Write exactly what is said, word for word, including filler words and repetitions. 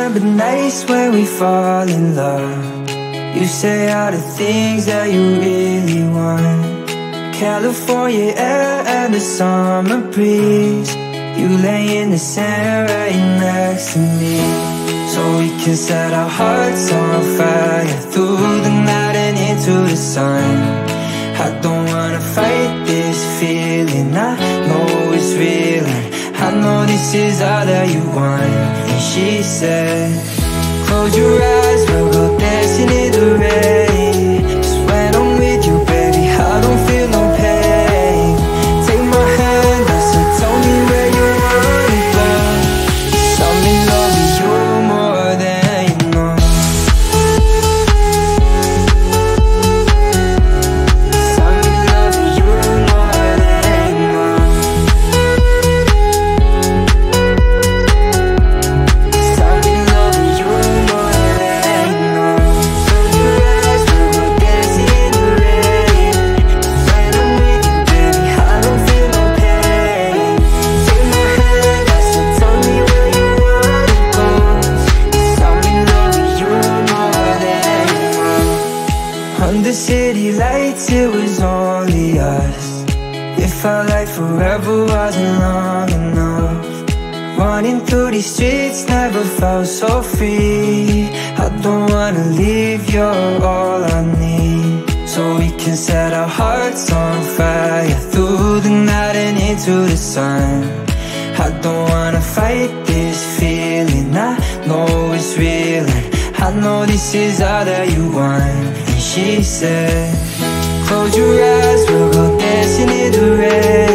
remember nights when we fall in love. You say all the things that you really want. California air and the summer breeze. You lay in the sand right next to me. So we can set our hearts on fire through the night and into the sun. I don't wanna fight this feeling, I know it's real, and I know this is all that you want. And she said, close your eyes, we'll go dancing in the rain. 'Cause when I'm with you, baby, I don't feel no pain. Take my hand, I said, tell me where you wanna go. 'Cause I'm in love with you more than you know. 'Cause I'm in love with you more than you know. 'Cause I'm in love with you more than you know. Close your eyes, we'll go dancing in the rain. 'Cause when I'm with you, baby, I don't feel no pain. Take my hand, I said, tell me where you wanna go. 'Cause I'm in love with you more than you know. Under city lights, it was only us. It felt like forever wasn't long enough. Running through these streets never felt so free. I don't wanna leave, you're all I need. So we can set our hearts on fire through the night and into the sun. I don't wanna fight this feeling, I know it's real, and I know this is all that you want. And she said, close your eyes, we'll go dancing in the rain.